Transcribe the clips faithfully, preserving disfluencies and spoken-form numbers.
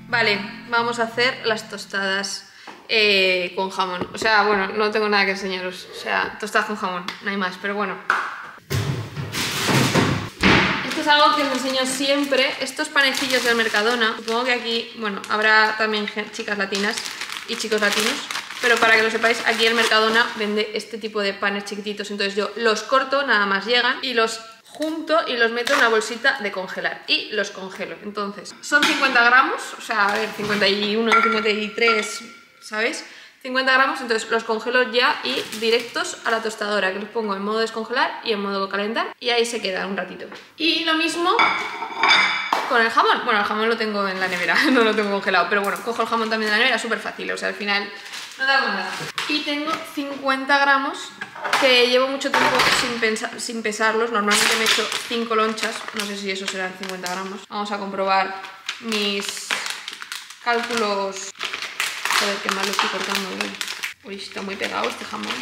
Vale, vamos a hacer las tostadas eh, con jamón. O sea, bueno, no tengo nada que enseñaros. O sea, tostadas con jamón, no hay más, pero bueno. Esto es algo que os enseño siempre. Estos panecillos del Mercadona. Supongo que aquí, bueno, habrá también chicas latinas y chicos latinos. Pero para que lo sepáis, aquí el Mercadona vende este tipo de panes chiquititos. Entonces yo los corto, nada más llegan, y los junto y los meto en una bolsita de congelar y los congelo. Entonces son cincuenta gramos, o sea, a ver, cincuenta y uno, cincuenta y tres, ¿sabéis? cincuenta gramos, entonces los congelo ya y directos a la tostadora, que los pongo en modo descongelar y en modo calentar, y ahí se queda un ratito. Y lo mismo con el jamón. Bueno, el jamón lo tengo en la nevera, no lo tengo congelado, pero bueno, cojo el jamón también de la nevera, súper fácil, o sea, al final no te hago nada. Y tengo cincuenta gramos que llevo mucho tiempo sin, pensar, sin pesarlos. Normalmente me he hecho cinco lonchas, no sé si eso serán cincuenta gramos. Vamos a comprobar mis cálculos. Joder, qué mal lo estoy cortando hoy. Uy, está muy pegado este jamón.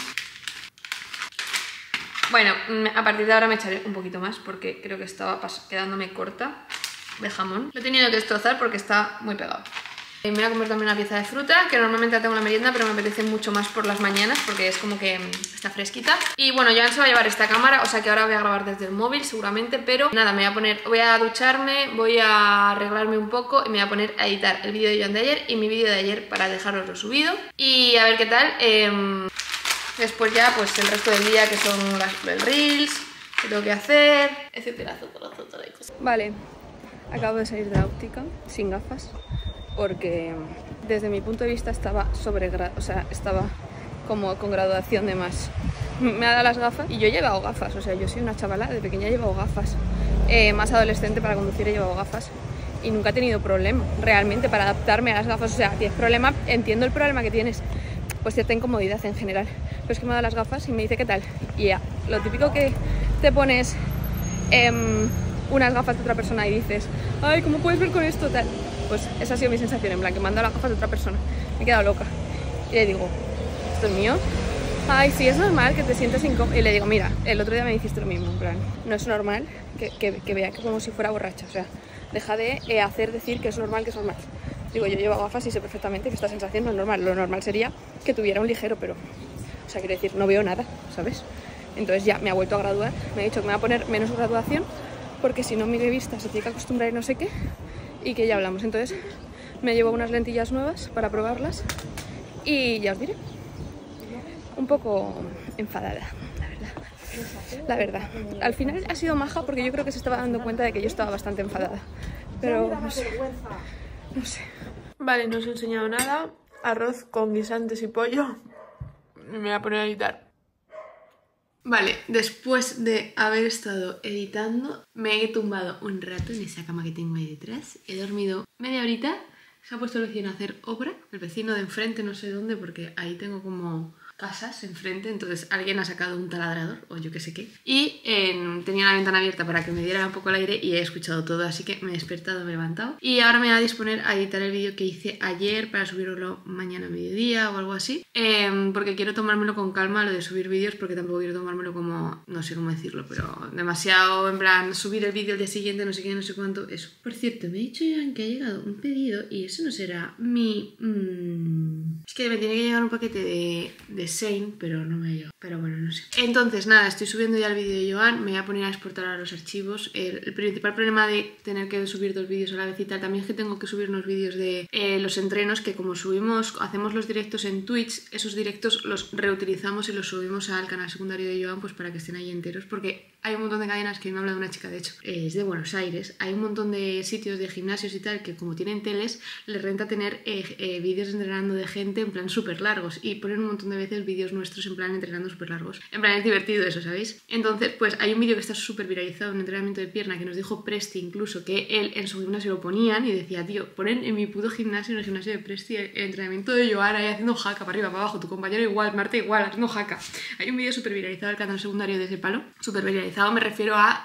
Bueno, a partir de ahora me echaré un poquito más porque creo que estaba quedándome corta de jamón. Lo he tenido que destrozar porque está muy pegado. Me voy a comer también una pieza de fruta, que normalmente la tengo en la merienda, pero me apetece mucho más por las mañanas porque es como que está fresquita. Y bueno, Joan se va a llevar esta cámara, o sea que ahora voy a grabar desde el móvil seguramente, pero nada, me voy a poner, voy a ducharme, voy a arreglarme un poco y me voy a poner a editar el vídeo de Joan de ayer y mi vídeo de ayer para dejaroslo subido. Y a ver qué tal. Eh, después ya pues el resto del día, que son las, el reels, que tengo que hacer, etcétera, etcétera, etcétera y cosas. Vale, acabo de salir de la óptica sin gafas, porque desde mi punto de vista estaba sobre, o sea, estaba como con graduación de más. Me ha dado las gafas y yo he llevado gafas, o sea, yo soy una chavala, de pequeña he llevado gafas, eh, más adolescente para conducir he llevado gafas y nunca he tenido problema realmente para adaptarme a las gafas. O sea, tienes problema, entiendo el problema que tienes, pues cierta incomodidad en general, pero es que me ha dado las gafas y me dice qué tal, y ya, lo típico que te pones eh, unas gafas de otra persona y dices, ay, ¿cómo puedes ver con esto tal? Pues esa ha sido mi sensación, en plan, que me han dado las gafas de otra persona. Me he quedado loca. Y le digo, ¿esto es mío? Ay, sí, es normal que te sientas incómodo. Y le digo, mira, el otro día me dijiste lo mismo, en plan, no es normal que, que, que vea que como si fuera borracha. O sea, deja de eh, hacer decir que es normal, que es normal. Digo, yo llevo gafas y sé perfectamente que esta sensación no es normal. Lo normal sería que tuviera un ligero, pero... O sea, quiero decir, no veo nada, ¿sabes? Entonces ya me ha vuelto a graduar. Me ha dicho que me va a poner menos graduación porque si no mi vista se tiene que acostumbrar y no sé qué. Y que ya hablamos, entonces me llevo unas lentillas nuevas para probarlas y ya os diré. Un poco enfadada, la verdad. La verdad, al final ha sido maja porque yo creo que se estaba dando cuenta de que yo estaba bastante enfadada, pero no sé, no sé. Vale, no os he enseñado nada. Arroz con guisantes y pollo. Me voy a poner a editar. Vale, después de haber estado editando, me he tumbado un rato en esa cama que tengo ahí detrás. He dormido media horita. Se ha puesto el vecino a hacer obra. El vecino de enfrente, no sé dónde, porque ahí tengo como casas enfrente. Entonces alguien ha sacado un taladrador, o yo qué sé qué. Y eh, tenía la ventana abierta para que me diera un poco el aire y he escuchado todo. Así que me he despertado, me he levantado. Y ahora me voy a disponer a editar el vídeo que hice ayer para subirlo mañana a mediodía o algo así. Eh, porque quiero tomármelo con calma lo de subir vídeos, porque tampoco quiero tomármelo como, no sé cómo decirlo, pero demasiado en plan subir el vídeo al día siguiente, no sé qué, no sé cuánto, eso. Por cierto, me ha dicho Joan que ha llegado un pedido y eso no será mi... Mmm... Es que me tiene que llegar un paquete de, de Shein, pero no me ha llegado. Pero bueno, no sé. Entonces nada, estoy subiendo ya el vídeo de Joan, me voy a poner a exportar ahora los archivos. El, el principal problema de tener que subir dos vídeos a la vez y tal, también es que tengo que subir unos vídeos de eh, los entrenos, que como subimos, hacemos los directos en Twitch, esos directos los reutilizamos y los subimos al canal secundario de Joan, pues para que estén ahí enteros, porque hay un montón de cadenas, que me habla de una chica de hecho, es de Buenos Aires, hay un montón de sitios de gimnasios y tal que como tienen teles, les renta tener eh, eh, vídeos entrenando de gente en plan súper largos y ponen un montón de veces vídeos nuestros en plan entrenando súper largos. En plan es divertido eso, ¿sabéis? Entonces pues hay un vídeo que está súper viralizado, un entrenamiento de pierna, que nos dijo Presti incluso que él en su gimnasio lo ponían y decía, tío, ponen en mi puto gimnasio, en el gimnasio de Presti, el entrenamiento de Joan ahí haciendo jaca para arriba, para abajo, tu compañero igual, Marta igual, haciendo jaca. Hay un vídeo súper viralizado del canal secundario de ese palo, súper viralizado, me refiero a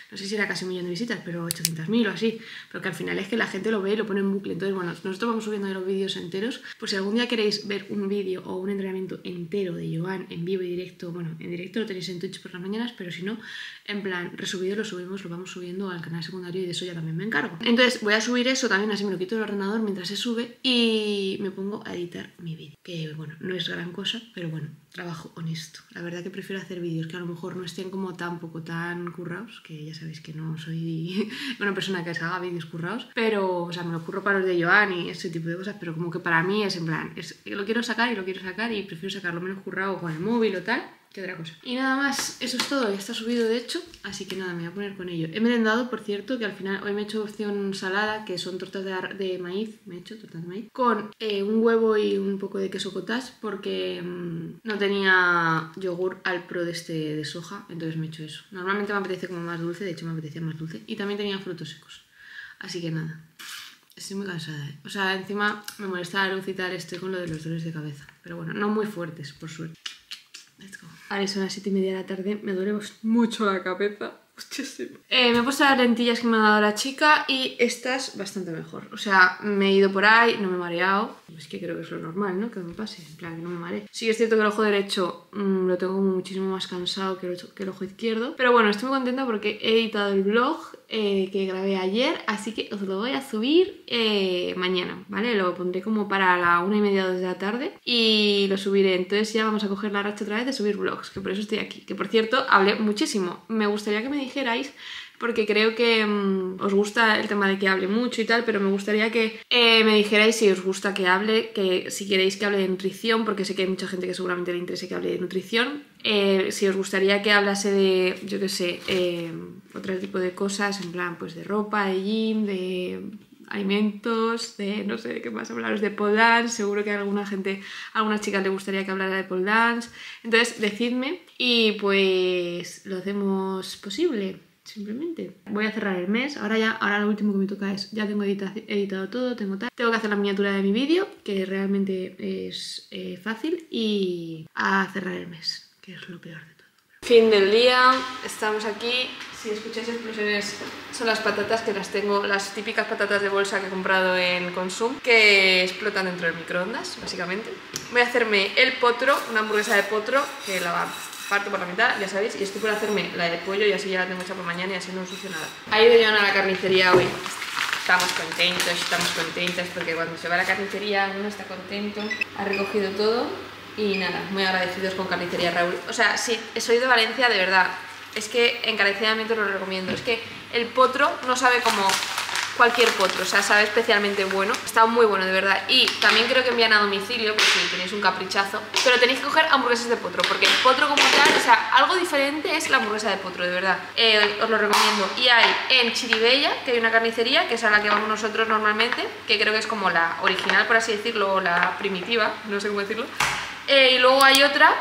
no sé si era casi un millón de visitas, pero ochocientas mil o así, pero que al final es que la gente lo ve y lo pone en bucle. Entonces, bueno, nosotros vamos subiendo los vídeos enteros, pues si algún día queréis ver un vídeo o un entrenamiento entero de Joan en vivo y directo, bueno, en directo lo tenéis en Twitch por las mañanas, pero si no, en plan, resubido lo subimos, lo vamos subiendo al canal secundario y de eso ya también me encargo. Entonces voy a subir eso también, así me lo quito del ordenador mientras se sube y me pongo a editar mi vídeo, que bueno, no es gran cosa, pero bueno, trabajo honesto. La verdad que prefiero hacer vídeos que a lo mejor no estén como tan poco tan currados, que ya sabéis que no soy una persona que se haga vídeos currados, pero, o sea, me lo curro para los de Joan y ese tipo de cosas, pero como que para mí es en plan, es, lo quiero sacar y lo quiero sacar y prefiero sacarlo menos currado con el móvil o tal, que otra cosa. Y nada más, eso es todo, ya está subido de hecho, así que nada, me voy a poner con ello. He merendado, por cierto, que al final hoy me he hecho opción salada, que son tortas de, de maíz, me he hecho tortas de maíz, con eh, un huevo y un poco de queso cottage, porque mmm, no tenía yogur al pro de este de soja, entonces me he hecho eso. Normalmente me apetece como más dulce, de hecho me apetecía más dulce, y también tenía frutos secos, así que nada. Estoy muy cansada, ¿eh? O sea, encima me molesta la luz y tal, estoy con lo de los dolores de cabeza, pero bueno, no muy fuertes, por suerte. Let's go. Ahora son las siete y media de la tarde, me duele mucho la cabeza. Eh, me he puesto las lentillas que me ha dado la chica y estas bastante mejor. O sea, me he ido por ahí, no me he mareado. Es que creo que es lo normal, ¿no? Que me pase, en plan, que no me maree. Sí que es cierto que el ojo derecho mmm, lo tengo como muchísimo más cansado que el, que el ojo izquierdo. Pero bueno, estoy muy contenta porque he editado el vlog eh, que grabé ayer, así que os lo voy a subir eh, mañana, ¿vale? Lo pondré como para la una y media de la tarde y lo subiré. Entonces ya vamos a coger la racha otra vez de subir vlogs, que por eso estoy aquí. Que por cierto, hablé muchísimo. Me gustaría que me dijerais, porque creo que mmm, os gusta el tema de que hable mucho y tal, pero me gustaría que eh, me dijerais si os gusta que hable, que si queréis que hable de nutrición, porque sé que hay mucha gente que seguramente le interese que hable de nutrición, eh, si os gustaría que hablase de, yo qué sé, eh, otro tipo de cosas, en plan, pues de ropa, de gym, de alimentos, de no sé de qué más hablaros, de pole dance. Seguro que a alguna gente, a algunas chicas le gustaría que hablara de pole dance. Entonces decidme y pues lo hacemos posible, simplemente. Voy a cerrar el mes, ahora ya, ahora lo último que me toca es, ya tengo edita, editado todo, tengo tal, tengo que hacer la miniatura de mi vídeo, que realmente es eh, fácil, y a cerrar el mes, que es lo peor de todo. Fin del día, estamos aquí. Si escucháis explosiones son las patatas, que las tengo, las típicas patatas de bolsa que he comprado en Consum, que explotan dentro del microondas, básicamente. Voy a hacerme el potro, una hamburguesa de potro, que la parto por la mitad, ya sabéis, y estoy por hacerme la de pollo y así ya la tengo hecha por mañana y así no ensucio nada. Ha ido Joan a la carnicería hoy. Estamos contentos, estamos contentas, porque cuando se va a la carnicería uno está contento, ha recogido todo y nada, muy agradecidos con Carnicería Raúl. O sea, si soy de Valencia, de verdad, es que encarecidamente lo recomiendo. Es que el potro no sabe como cualquier potro, o sea, sabe especialmente bueno. Está muy bueno, de verdad. Y también creo que envían a domicilio, por si tenéis un caprichazo. Pero tenéis que coger hamburguesas de potro, porque el potro como tal, o sea, algo diferente es la hamburguesa de potro, de verdad. Eh, os lo recomiendo. Y hay en Chiribella, que hay una carnicería, que es a la que vamos nosotros normalmente, que creo que es como la original, por así decirlo, o la primitiva, no sé cómo decirlo. Eh, y luego hay otra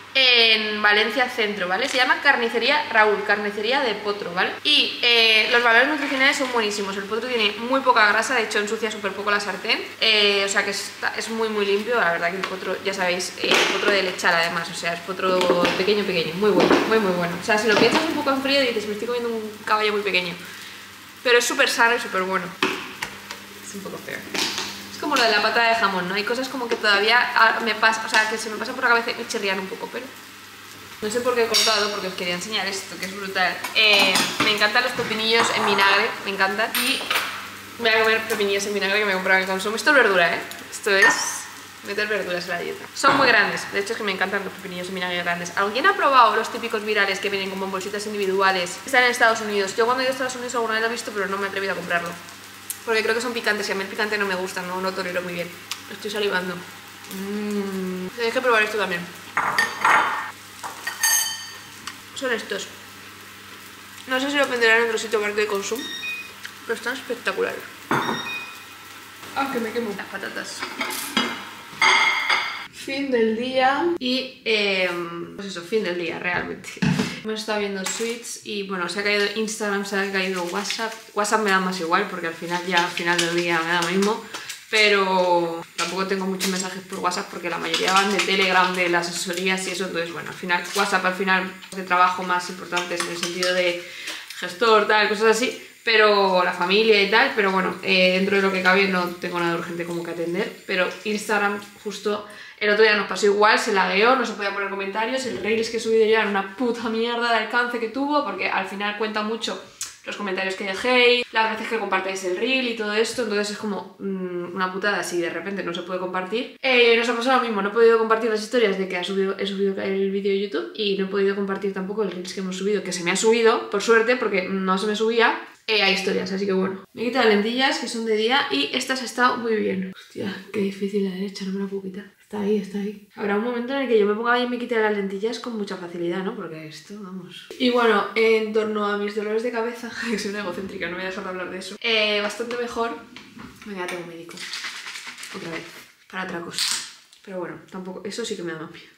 en Valencia Centro, ¿vale? Se llama Carnicería Raúl, carnicería de potro, ¿vale? Y eh, los valores nutricionales son buenísimos. El potro tiene muy poca grasa, de hecho ensucia súper poco la sartén, eh, o sea que está, es muy muy limpio. La verdad que el potro, ya sabéis, eh, el potro de lechal además, o sea, es potro pequeño pequeño, muy bueno, muy muy bueno. O sea, si lo piensas un poco en frío dices, me estoy comiendo un caballo muy pequeño, pero es súper sano y súper bueno. Es un poco feo. Es como lo de la pata de jamón, ¿no? Hay cosas como que todavía me pasa, o sea, que se me pasa por la cabeza y me chirrían un poco, pero no sé por qué he cortado, porque os quería enseñar esto, que es brutal. Eh, me encantan los pepinillos en vinagre, me encantan. Y voy a comer pepinillos en vinagre que me he comprado en el Consum. Esto es verdura, ¿eh? Esto es meter verduras en la dieta. Son muy grandes, de hecho es que me encantan los pepinillos en vinagre grandes. ¿Alguien ha probado los típicos virales que vienen como en bolsitas individuales? Están en Estados Unidos. Yo cuando he ido a Estados Unidos alguna vez lo he visto, pero no me he atrevido a comprarlo, porque creo que son picantes y a mí el picante no me gusta, no lo tolero muy bien. Estoy salivando. Mmm. Tenéis que probar esto también. Son estos. No sé si lo venderán en otro sitio aparte de Consum, pero están espectaculares. Ah, que me quemo. Las patatas. Fin del día. Y, eh, pues eso, fin del día, realmente. Hemos estado viendo Suits y bueno, se ha caído Instagram, se ha caído WhatsApp. WhatsApp me da más igual porque al final ya al final del día me da lo mismo. Pero tampoco tengo muchos mensajes por WhatsApp porque la mayoría van de Telegram, de las asesorías y eso. Entonces bueno, al final WhatsApp al final de trabajo más importantes en el sentido de gestor, tal, cosas así, pero la familia y tal, pero bueno, eh, dentro de lo que cabe no tengo nada urgente como que atender, pero Instagram justo el otro día nos pasó igual, se lagueó, no se podía poner comentarios, el Reels que he subido ya era una puta mierda de alcance que tuvo, porque al final cuenta mucho los comentarios que dejéis, las veces que compartáis el reel y todo esto, entonces es como mmm, una putada si de repente no se puede compartir. Eh, nos ha pasado lo mismo, no he podido compartir las historias de que ha subido, he subido el vídeo de YouTube y no he podido compartir tampoco el reels que hemos subido, que se me ha subido, por suerte, porque no se me subía. Eh, hay historias, así que bueno. Me he quitado las lentillas, que son de día, y estas han estado muy bien. Hostia, qué difícil la derecha, no me la puedo quitar. Está ahí, está ahí. Habrá un momento en el que yo me ponga y me quite las lentillas con mucha facilidad, ¿no? Porque esto, vamos... Y bueno, en torno a mis dolores de cabeza, que soy una egocéntrica, no voy a dejar de hablar de eso, eh, bastante mejor... Venga, tengo un médico. Otra vez. Para otra cosa. Pero bueno, tampoco... Eso sí que me da más miedo.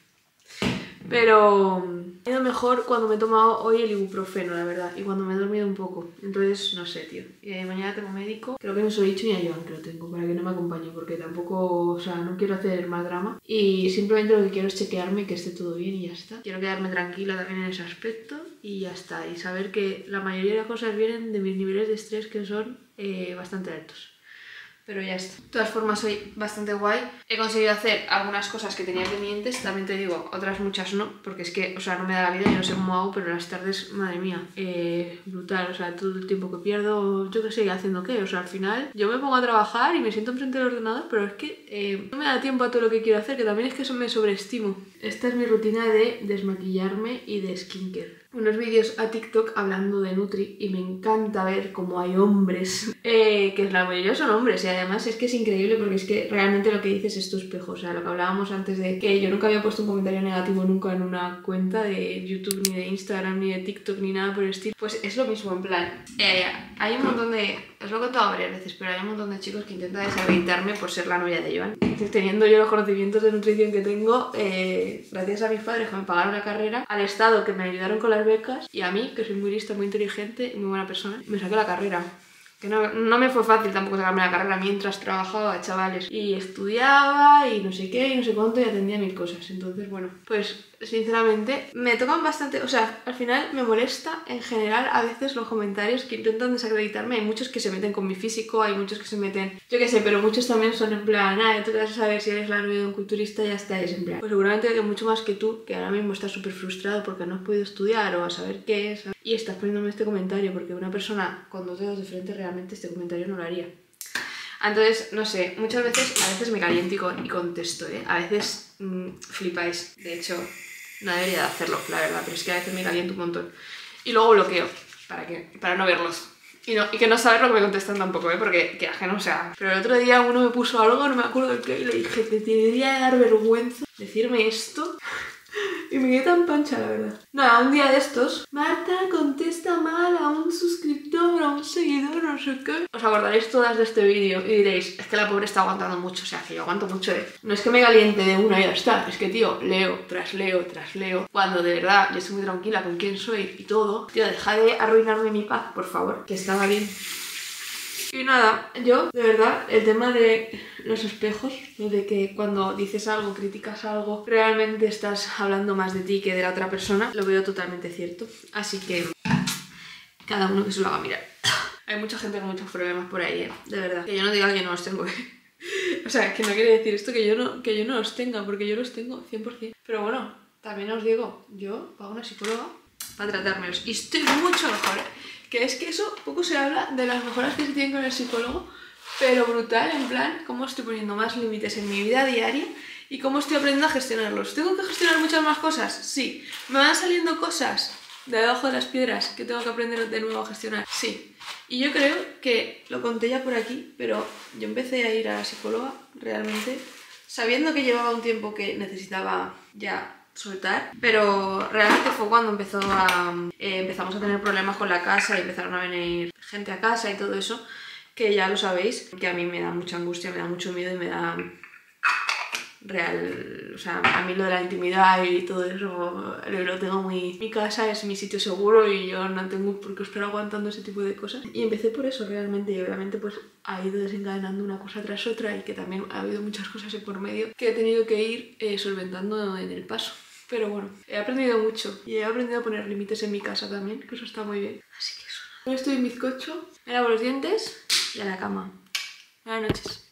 Pero he ido mejor cuando me he tomado hoy el ibuprofeno, la verdad, y cuando me he dormido un poco. Entonces, no sé, tío. Eh, mañana tengo médico. Creo que no se lo he dicho ni a Joan que lo tengo, para que no me acompañe, porque tampoco, o sea, no quiero hacer más drama. Y simplemente lo que quiero es chequearme, que esté todo bien y ya está. Quiero quedarme tranquila también en ese aspecto y ya está. Y saber que la mayoría de las cosas vienen de mis niveles de estrés, que son eh, bastante altos. Pero ya está. De todas formas, soy bastante guay. He conseguido hacer algunas cosas que tenía pendientes. También te digo, otras muchas no. Porque es que, o sea, no me da la vida. Yo no sé cómo hago, pero las tardes, madre mía, eh, brutal. O sea, todo el tiempo que pierdo, yo qué sé, haciendo qué. O sea, al final, yo me pongo a trabajar y me siento enfrente del ordenador, pero es que eh, no me da tiempo a todo lo que quiero hacer, que también es que eso me sobreestimo. Esta es mi rutina de desmaquillarme y de skincare. Unos vídeos a TikTok hablando de Nutri y me encanta ver cómo hay hombres, eh, que la mayoría son hombres, y además es que es increíble porque es que realmente lo que dices es tu espejo. O sea, lo que hablábamos antes de que yo nunca había puesto un comentario negativo nunca en una cuenta de YouTube, ni de Instagram, ni de TikTok, ni nada por el estilo. Pues es lo mismo, en plan, eh, hay un montón de... Os lo he contado varias veces, pero hay un montón de chicos que intentan desacreditarme por ser la novia de Joan. Entonces, teniendo yo los conocimientos de nutrición que tengo, eh, gracias a mis padres que me pagaron la carrera, al Estado que me ayudaron con las becas, y a mí, que soy muy lista, muy inteligente y muy buena persona, me saqué la carrera. Que no, no me fue fácil tampoco sacarme la carrera mientras trabajaba, chavales. Y estudiaba y no sé qué y no sé cuánto y atendía mil cosas. Entonces, bueno, pues sinceramente me tocan bastante... O sea, al final me molesta en general a veces los comentarios que intentan desacreditarme. Hay muchos que se meten con mi físico, hay muchos que se meten... Yo qué sé, pero muchos también son en plan... Ah, tú te vas a saber si eres la novia de un culturista y ya está, es en plan... Pues seguramente hay mucho más que tú, que ahora mismo estás súper frustrado porque no has podido estudiar o a saber qué es... Y estás poniéndome este comentario porque una persona con dos dedos de frente realmente este comentario no lo haría. Entonces, no sé, muchas veces, a veces me caliento y, con, y contesto, ¿eh? A veces mmm, flipáis. De hecho, no debería de hacerlo, la verdad, pero es que a veces me caliento un montón. Y luego bloqueo, ¿para qué? Para no verlos. Y, no, y que no saber lo que me contestan tampoco, ¿eh? Porque que ajeno sea. Pero el otro día uno me puso algo, no me acuerdo de qué, y le dije, te debería de dar vergüenza decirme esto. Y me quedé tan pancha, la verdad. Nada, un día de estos, Marta contesta mal a un suscriptor, a un seguidor, no sé qué. Os acordaréis todas de este vídeo y diréis, es que la pobre está aguantando mucho, o sea, que yo aguanto mucho, ¿eh? No es que me caliente de una y ya está, es que, tío, leo, tras leo, tras leo. Cuando de verdad yo estoy muy tranquila con quién soy y todo. Tío, deja de arruinarme mi paz, por favor, que estaba bien. Y nada, yo, de verdad, el tema de los espejos, de que cuando dices algo, criticas algo, realmente estás hablando más de ti que de la otra persona, lo veo totalmente cierto. Así que cada uno que se lo haga mirar. Hay mucha gente con muchos problemas por ahí, ¿eh? De verdad. Que yo no diga que yo no los tengo, ¿eh? O sea, que no quiere decir esto que yo no, que yo no los tenga, porque yo los tengo cien por cien. Pero bueno, también os digo, yo pago una psicóloga para tratármelos y estoy mucho mejor, ¿eh? Que es que eso, poco se habla de las mejoras que se tienen con el psicólogo, pero brutal, en plan, cómo estoy poniendo más límites en mi vida diaria y cómo estoy aprendiendo a gestionarlos. ¿Tengo que gestionar muchas más cosas? Sí. ¿Me van saliendo cosas de debajo de las piedras que tengo que aprender de nuevo a gestionar? Sí. Y yo creo que, lo conté ya por aquí, pero yo empecé a ir a la psicóloga realmente sabiendo que llevaba un tiempo que necesitaba ya soltar, pero realmente fue cuando empezó a, eh, empezamos a tener problemas con la casa y empezaron a venir gente a casa y todo eso, que ya lo sabéis, que a mí me da mucha angustia, me da mucho miedo y me da real, o sea, a mí lo de la intimidad y todo eso lo tengo muy... Mi casa es mi sitio seguro y yo no tengo por qué estar aguantando ese tipo de cosas. Y empecé por eso realmente y obviamente pues ha ido desencadenando una cosa tras otra y que también ha habido muchas cosas por medio que he tenido que ir eh, solventando en el paso. Pero bueno, he aprendido mucho y he aprendido a poner límites en mi casa también, que eso está muy bien. Así que eso. Ahora estoy en bizcocho, me lavo los dientes y a la cama. Buenas noches.